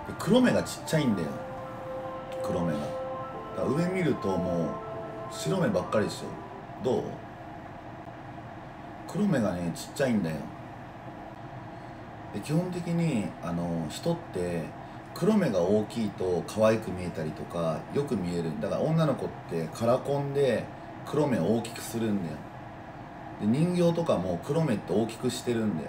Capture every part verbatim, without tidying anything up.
黒目がちっちゃいんだよ、黒目が。だから上見るともう白目ばっかりでしょ。どう？黒目がねちっちゃいんだよ。で基本的にあの人って黒目が大きいと可愛く見えたりとかよく見える。だから女の子ってカラコンで黒目を大きくするんだよ。で人形とかも黒目って大きくしてるんだよ。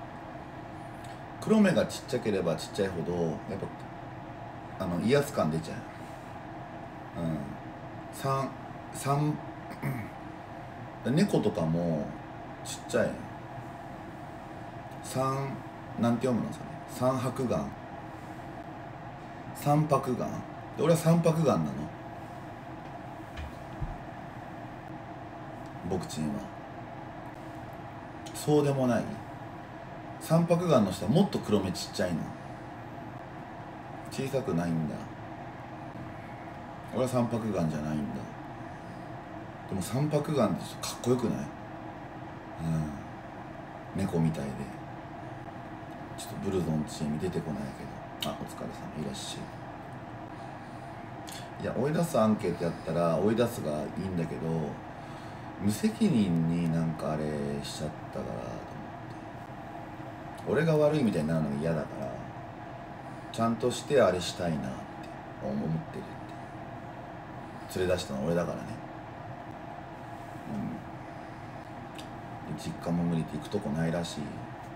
黒目がちっちゃければちっちゃいほどやっぱあの威圧感出ちゃう。うん三三猫とかもちっちゃい三なんて読むのそれ、三白眼、三白眼で俺は三白眼なの、僕ちんは。そうでもない。三白眼の人はもっと黒目ちっちゃいの、小さくないんだ。俺は三白眼じゃないんだ。でも三白眼ってかっこよくない？うん猫みたいで。ちょっとブルゾンチーム出てこないけど、あ、お疲れ様いらっしゃい。いや追い出すアンケートやったら追い出すがいいんだけど、無責任になんかあれしちゃったからと思って、俺が悪いみたいになるのが嫌だから、ちゃんとしてあれしたいなって思ってるって。連れ出したの俺だからね。うんで実家も無理って行くとこないらしい。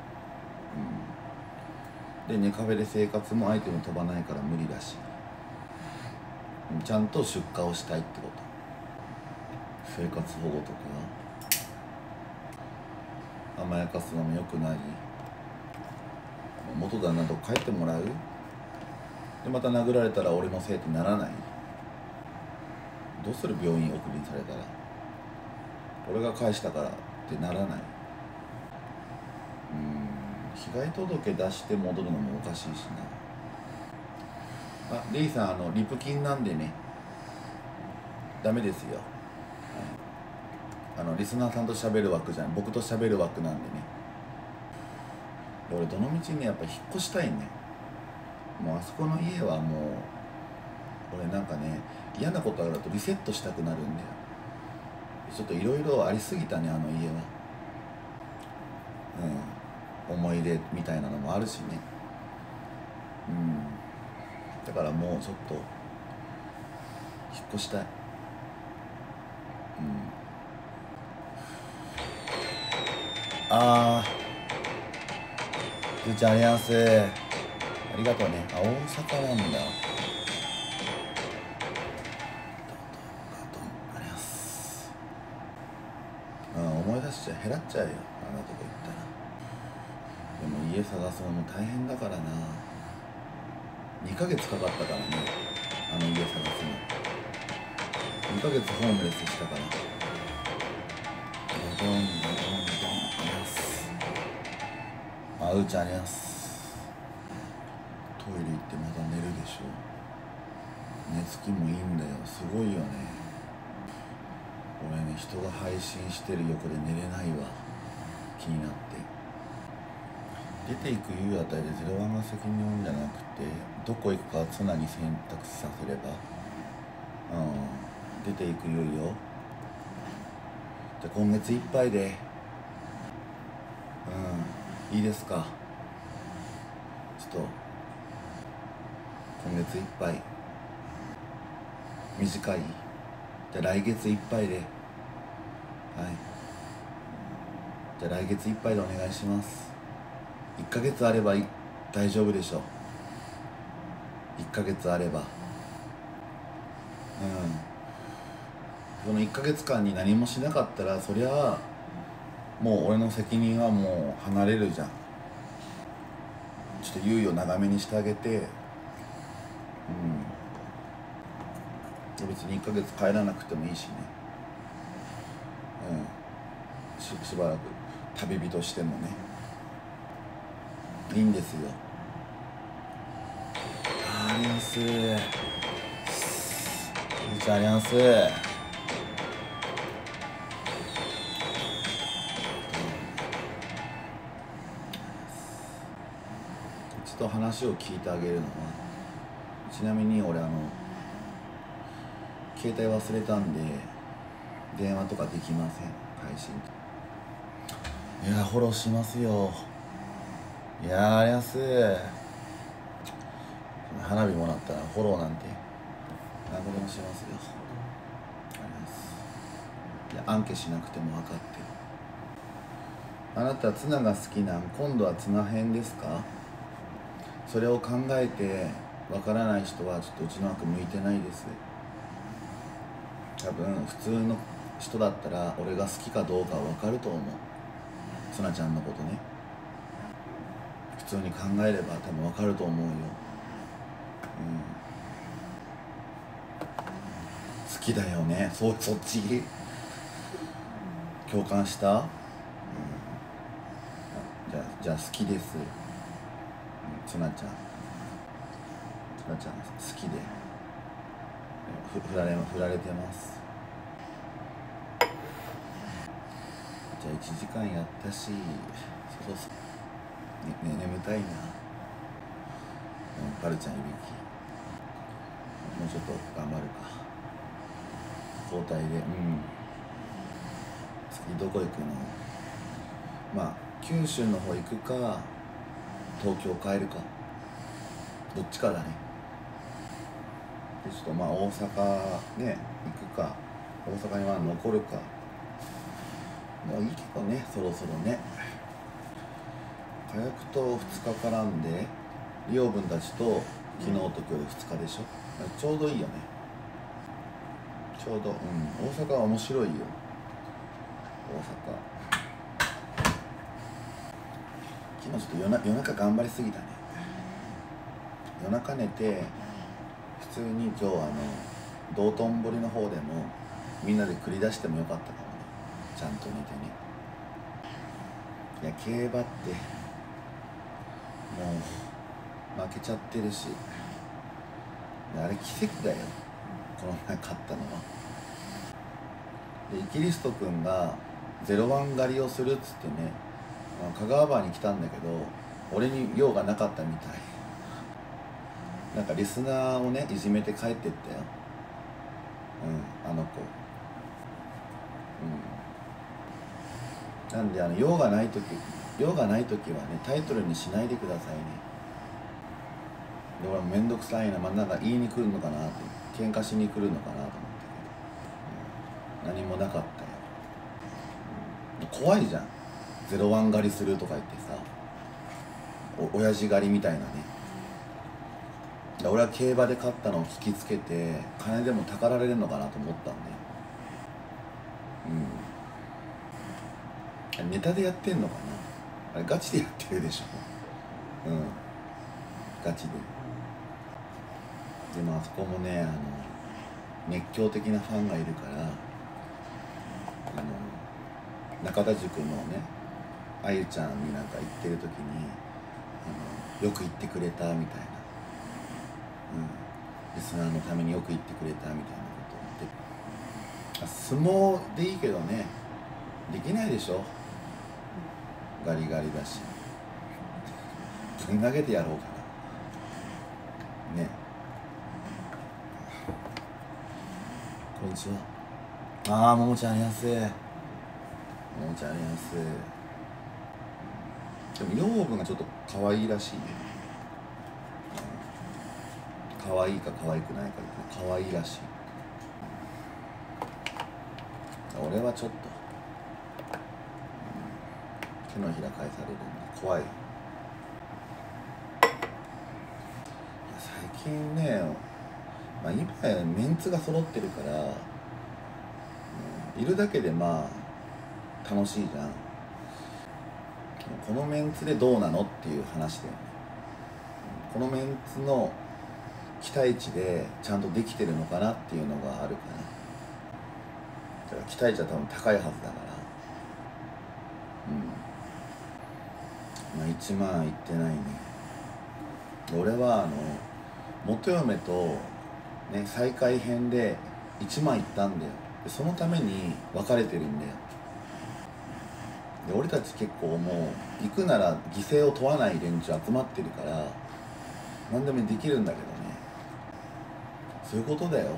うんでネカフェで生活もアイテム飛ばないから無理だし、ちゃんと出荷をしたいってこと。生活保護とか甘やかすのもよくない。元旦那と帰ってもらう。でまた殴られたら俺のせいってならない？どうする？病院送りにされたら俺が返したからってならない？うん被害届出して戻るのもおかしいしな。あ、レイさん、あのリプ金なんでねダメですよ。あのリスナーさんと喋る枠じゃん、僕と喋る枠なんでね。俺どの道にやっぱ引っ越したいね。もうあそこの家はもう俺なんかね嫌なことあるとリセットしたくなるんだよ。ちょっといろいろありすぎたねあの家は。うん思い出みたいなのもあるしね。うんだからもうちょっと引っ越したい。うんあーずーちゃんありがとうございます。ありがとうね。あ、大阪なんだ。あります。うん、思い出しちゃう、減らっちゃうよ、あんなとこ行ったら。でも家探すのも大変だからな。にかげつかかったからね、あの家探すの。にかげつホームレスしたから。ドドンドドンドンあります。あ、うーちゃんあります。トイレ行ってまた寝るでしょ。寝つきもいいんだよ、すごいよね。俺ね、人が配信してる横で寝れないわ、気になって。出ていく優あたりでゼロワンが責任を負うんじゃなくて、どこ行くかはツナに選択させれば、うん出ていく優よ。じゃあ今月いっぱいでうんいいですか。ちょっと今月いっぱい短い。じゃあ来月いっぱいで、はい、じゃあ来月いっぱいでお願いします。いっかげつあればい大丈夫でしょ。いっかげつあれば。うんそのいっかげつかんに何もしなかったら、そりゃあもう俺の責任はもう離れるじゃん。ちょっと猶予長めにしてあげて、うん別にいっかげつ帰らなくてもいいしね。うんししばらく旅人してもねいいんですよ。ありますーじゃあありますーちょっと話を聞いてあげるのはちなみに俺あの携帯忘れたんで電話とかできません、配信。いやフォローしますよ。いやあります。花火もらったらフォローなんて何でもしますよ。あります。いやアンケしなくても分かってる。あなたツナが好きなん、今度はツナ編ですか？それを考えて分からない人はちょっとうちの枠向いてないです。多分普通の人だったら俺が好きかどうか分かると思う。ツナちゃんのことね、普通に考えれば多分分かると思うよ。うん、好きだよね。そそっち共感した、うん、じゃあじゃあ好きです、うん、ツナちゃんツナちゃん好きでふ振られ振られてます。じゃあいちじかんやったし、そうそう、ねね、眠たいな、うん、パルちゃんいびき、もうちょっと頑張るか、交代で。うん、次どこ行くの？まあ九州の方行くか東京帰るか、どっちかだね。でちょっとまあ大阪ね行くか、大阪には残るか、もういいけどね、そろそろね。火薬とふつか絡んでリオ分たちと昨日と今日でふつかでしょ。ちょうどいいよね、ちょうど。うん、大阪は面白いよ、大阪。昨日ちょっと夜な夜中頑張りすぎたね。夜中寝て普通に今日あの道頓堀の方でもみんなで繰り出してもよかったかもね、ちゃんと寝てね。いや競馬ってもう負けちゃってるし、あれ奇跡だよ、この前勝ったのは。でイキリスト君がゼロワン狩りをするっつってね、香川湾に来たんだけど俺に用がなかったみたい。なんかリスナーをねいじめて帰ってったよ、うん、あの子。うん、なんであの用がない時用がない時はねタイトルにしないでくださいね。で俺も面倒くさいな、まあ、なんか言いに来るのかなって、喧嘩しに来るのかなと思ったけど、うん、何もなかったよ、うん、怖いじゃん、ゼロワン狩りするとか言ってさ、お親父狩りみたいなね。俺は競馬で勝ったのを聞きつけて金でもたかられるのかなと思ったんで、うん、ネタでやってんのかな、あれガチでやってるでしょ。うん、ガチで。でもあそこもねあの熱狂的なファンがいるから、あの中田塾のねあゆちゃんになんか行ってる時にあのよく言ってくれたみたいな、うん、リスナーのためによく言ってくれたみたいなことを言って、相撲でいいけどねできないでしょ、ガリガリだし。ぶん投げてやろうかなね。こんにちは。ああももちゃんあります、ももちゃんあります。でも養分がちょっと可愛いらしいね、うん、可愛いか可愛くないかって可愛いらしい。俺はちょっと、うん、手のひら返されるんで怖い。最近ね、まあ、今やメンツが揃ってるから、うん、いるだけでまあ楽しいじゃん。このメンツでどうなのっていう話だよね。このメンツの期待値でちゃんとできてるのかなっていうのがあるかな。だから期待値は多分高いはずだから、うん、まあいちまんいってないね。俺はあの元嫁とね再会編でいちまんいったんだよ。でそのために別れてるんだよ。で俺たち結構もう行くなら犠牲を問わない連中集まってるから何でもできるんだけどね、 そういうことだよ。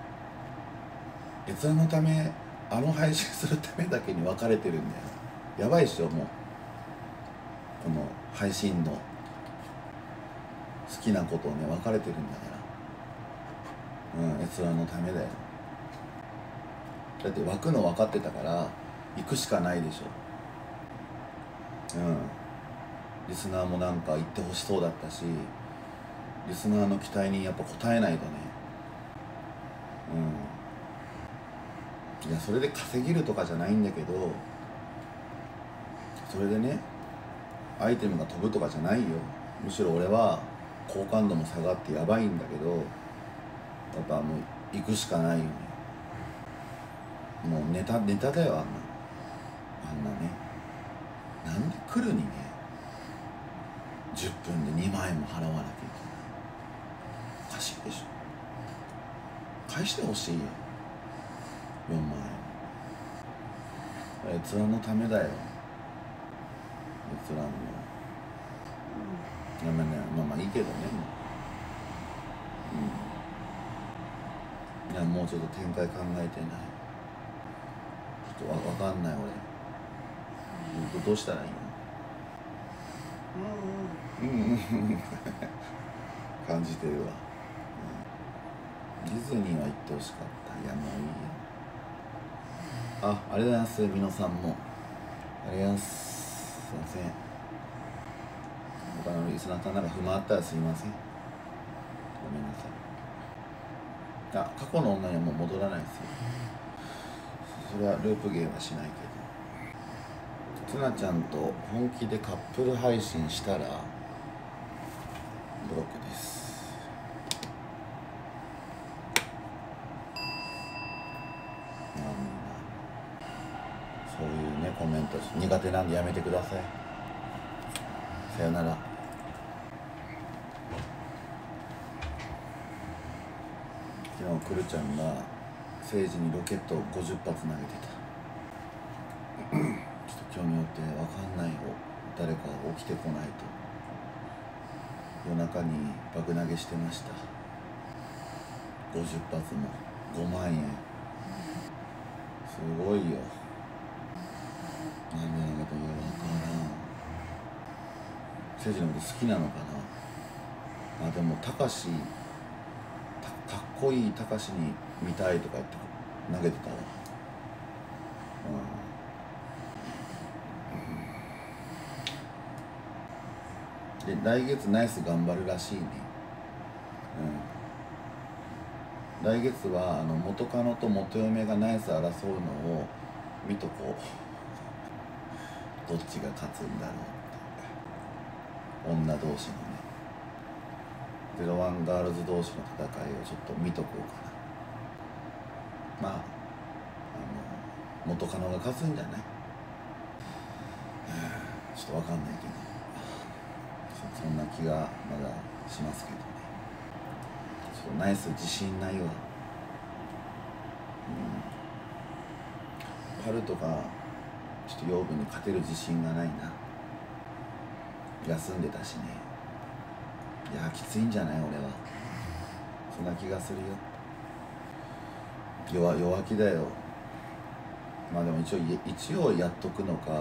閲覧のため、あの配信するためだけに分かれてるんだよ。やばいっしょ。もうこの配信の好きなことをね分かれてるんだから、うん、閲覧のためだよ。だって湧くの分かってたから行くしかないでしょ。うん、リスナーもなんか行ってほしそうだったし、リスナーの期待にやっぱ応えないとね。うん、いやそれで稼げるとかじゃないんだけど、それでねアイテムが飛ぶとかじゃないよ。むしろ俺は好感度も下がってやばいんだけど、やっぱもう行くしかないよね。もうネタネタだよ、あんなあんなね。なんで来るにねじゅっぷんでにまんえんも払わなきゃいけない。おかしいでしょ。返してほしいよよんまんえん。閲覧のためだよ。閲覧のやめね、まあまあいいけどね。うん、いやもうちょっと展開考えてない。ちょっとわ分かんない俺。どうしたらいいの？うんうん感じてるわ、うん、ディズニーは行ってほしかった。いやもういいよ。あ、ありがとうございます。皆さんもありがとうございます。すいません。他のリスナーさんなんか不満あったらすいません。ごめんなさい。あ、過去の女にはもう戻らないですよ。それはループゲームはしないけど。つなちゃんと本気でカップル配信したらブロックです。なんだそういうねコメント苦手なんでやめてください。さよなら。昨日くるちゃんが政治にロケットをごじゅっぱつ投げてた。ちょっと今日によって分かんないよ。誰か起きてこないと。夜中に爆投げしてました。ごじゅっぱつもごまんえん。すごいよ。なんでなのかよく分からん。政治のこと好きなのかな。あでもたかしかっこいいたかしに見たいとか言って投げてたわ。うん、で来月ナイス頑張るらしいね。うん、来月はあの元カノと元嫁がナイス争うのを見とこう。どっちが勝つんだろうって。女同士のねゼロワンガールズ同士の戦いをちょっと見とこうかな。まあ、あの元カノが勝つんじゃない？ちょっと分かんないけど そ, そんな気がまだしますけどね。ちょっとナイス自信ないわ。うん、パルとかちょっと養分に勝てる自信がないな。休んでたしね。いやきついんじゃない俺は。そんな気がするよ。弱弱気だよ。まあでも一応一応やっとくのか。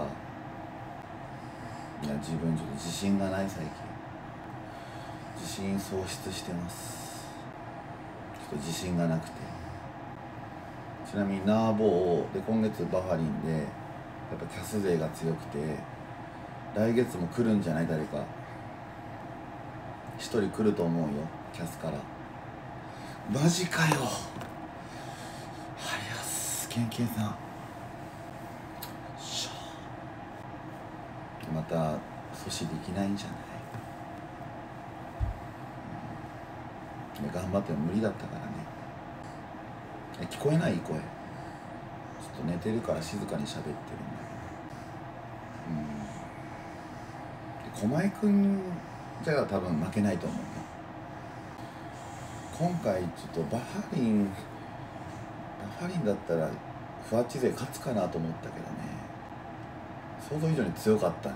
いや自分ちょっと自信がない最近。自信喪失してます。ちょっと自信がなくて。ちなみにナーボーで今月バファリンでやっぱキャス勢が強くて来月も来るんじゃない？誰か一人来ると思うよキャスから。マジかよ。ありやすケンケンさんしょまた阻止できないんじゃない？頑張っても無理だったからね。え聞こえない？声ちょっと寝てるから静かに喋ってるんだけど。うん駒井くんじゃあ多分負けないと思うよ。今回ちょっとバファリンバファリンだったらフワッチ勢勝つかなと思ったけどね。想像以上に強かったね。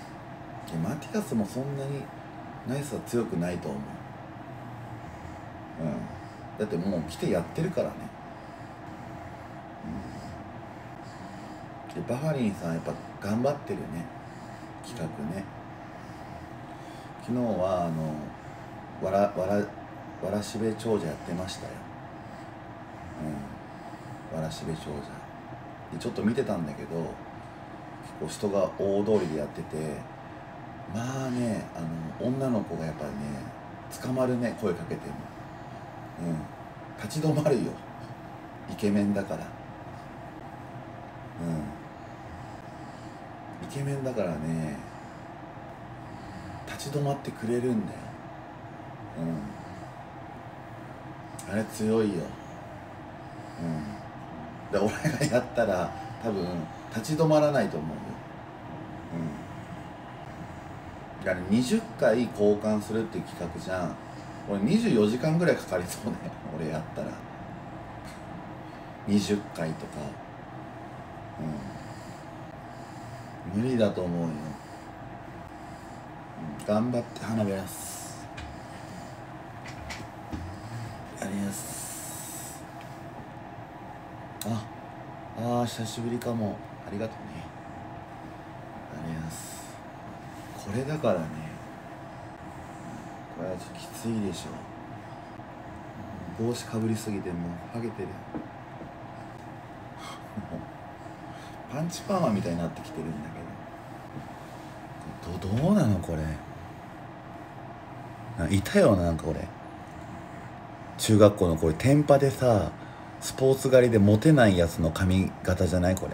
マティアスもそんなにナイスは強くないと思う。 うん、だってもう来てやってるからね、うん、でバファリンさんやっぱ頑張ってるね、企画ね。昨日はあのわらわらわらしべ長者やってましたよ、うん、わらしべ長者でちょっと見てたんだけど、結構人が大通りでやってて、まあね、あの女の子がやっぱりね捕まるね、声かけても、うん、立ち止まるよ、イケメンだから、うん、イケメンだからね立ち止まってくれるんだよ、うん、あれ強いよ、うん、で俺がやったら多分立ち止まらないと思うよ、うん、だからにじゅっかい交換するっていう企画じゃん。俺にじゅうよじかんぐらいかかりそうね、俺やったらにじゅっかいとか、うん、無理だと思うよ、うん、頑張って花火やすやりやす。ああー久しぶりかも、ありがとうね、ありやす。これだからね、これはちょっときついでしょ、帽子かぶりすぎてもうハゲてるパンチパーマみたいになってきてるんだけど、どどうなのこれ。いたよな、なんか俺中学校の頃テンパでさ、スポーツ狩りでモテないやつの髪型じゃないこれ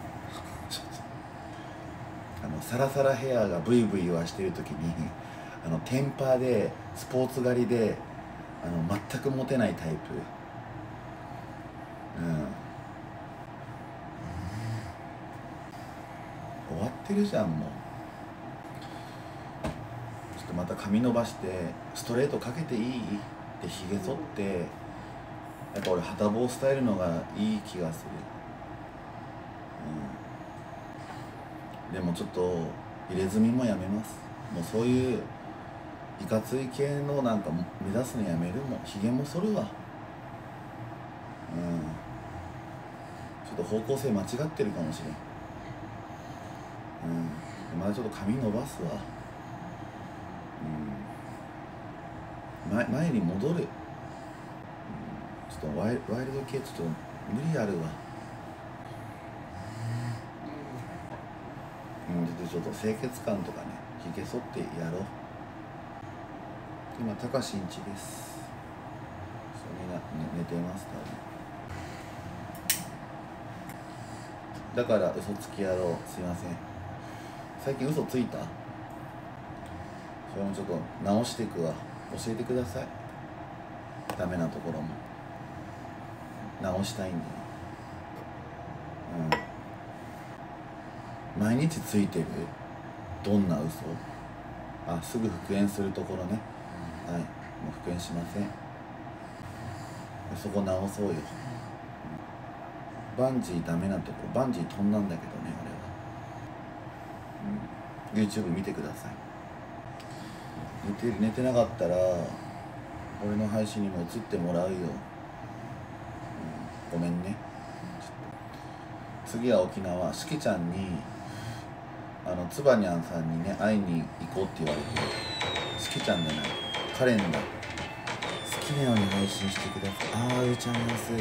あのサラサラヘアがブイブイ言わしてる時に、あのテンパでスポーツ狩りであの全くモテないタイプ、うん終わってるじゃんもう。ちょっとまた髪伸ばしてストレートかけていいってひげ剃って、やっぱ俺旗棒スタイルのがいい気がする、うん、でもちょっと入れ墨もやめます。もうそういういかつい系のなんか目指すのやめるもん、ひげも剃るわ、うんちょっと方向性間違ってるかもしれん、うん、まだちょっと髪伸ばすわ、うん、前前に戻る、うん、ちょっとワイワイルド系ちょっと無理あるわ、うん、ちょっと清潔感とかね、ひげ剃ってやろう。今たかしんちです。それが、ね、寝てます多分。だから嘘つきやろう、すいません。最近嘘ついた？それもちょっと直していくわ。教えてください、ダメなところも直したいんで、うん、毎日ついてるどんな嘘、あすぐ復縁するところね、はいもう復縁しません。そこ直そうよ。バンジーダメなところ、バンジー飛んだんだけどね俺は、うん、YouTube 見てください。寝て、寝てなかったら俺の配信にも映ってもらうよ、うん、ごめんね。次は沖縄、しきちゃんにあのつばにゃんさんにね会いに行こうって言われて、しきちゃんじゃないカレンだ、好きなように配信してください。ああうーちゃんです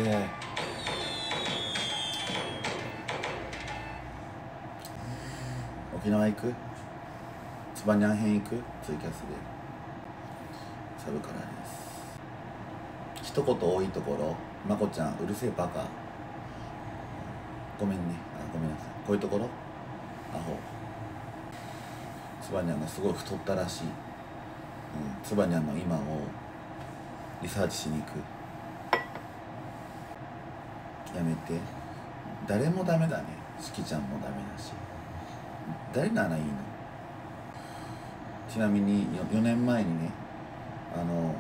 沖縄行く？つばにゃん編行く？ツイキャスでサブからです。一言多いところ、まこちゃんうるせえバカ、ごめんね、あごめんなさい、こういうところアホ。つばにゃんがすごい太ったらしい、うん、つばにゃんの今をリサーチしに行く。やめて、誰もダメだね、しきちゃんもダメだし、誰ならいいの？ちなみに 4, よねんまえにね、あの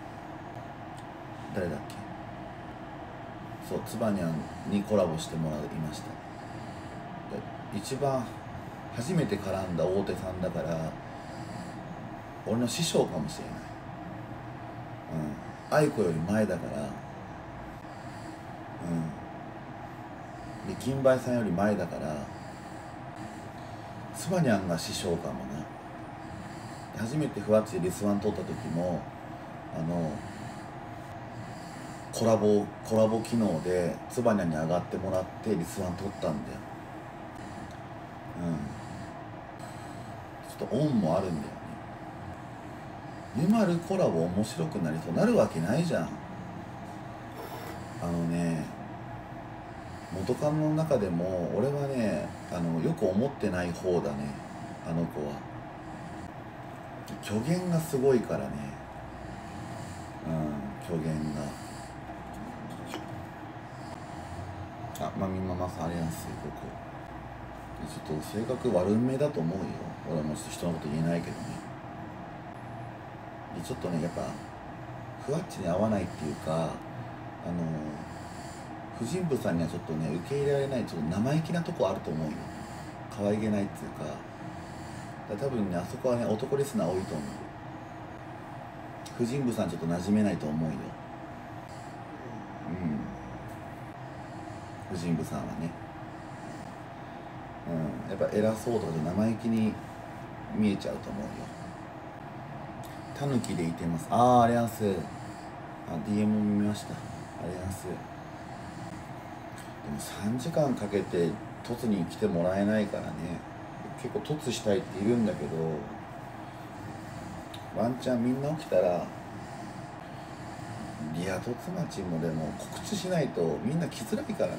誰だっけ、そうつばにゃんにコラボしてもらいました。一番初めて絡んだ大手さんだから俺の師匠かもしれない、 愛子より前だから、うんで金梅さんより前だから、つばにゃんが師匠かもな。初めてふわっちでリスワン撮った時もあのコラボコラボ機能でつばにゃんに上がってもらってリスワン撮ったんだよ。うんちょっと恩もあるんだよね。ゆまるコラボ面白くなりそうなるわけないじゃん。あのね元カノの中でも俺はねあのよく思ってない方だね。あの子は虚言がすごいからね。うん虚言があまみママさんありやすいここちょっと性格悪めだと思うよ。俺はもうちょっと人のこと言えないけどね。でちょっとねやっぱふわっちに合わないっていうかあの婦人部さんにはちょっとね受け入れられないちょっと生意気なとこあると思うよ。可愛げないっていうかだから多分ねあそこはね男リスナー多いと思う。婦人部さんちょっと馴染めないと思うよ。うん婦人部さんはねうんやっぱ偉そうとかで生意気に見えちゃうと思うよ。タヌキでいてます。ああありがとうございます。あ ディーエム 見ました。ありがとうございます。でもさんじかんかけて凸に来てもらえないからね。結構凸したいっているんだけどワンチャンみんな起きたらリア凸町もでも告知しないとみんな来づらいからね。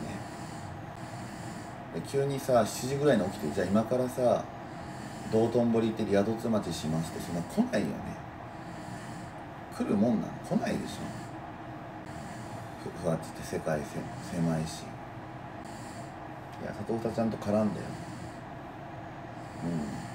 で急にさしちじぐらいに起きてじゃあ今からさ道頓堀行ってリア凸町しますってそんな来ないよね。来るもんなの来ないでしょ。ふふわっちって世界せ狭いし。いや佐藤太ちゃんと絡んだよ。うん